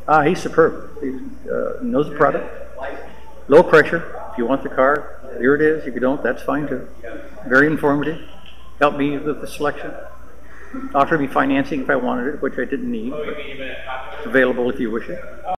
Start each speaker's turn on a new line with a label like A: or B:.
A: He's superb. He knows the product. Low pressure. If you want the car, here it is. If you don't, that's fine too. Very informative. Helped me with the selection. Offered me financing if I wanted it, which I didn't need. But it's available if you wish it.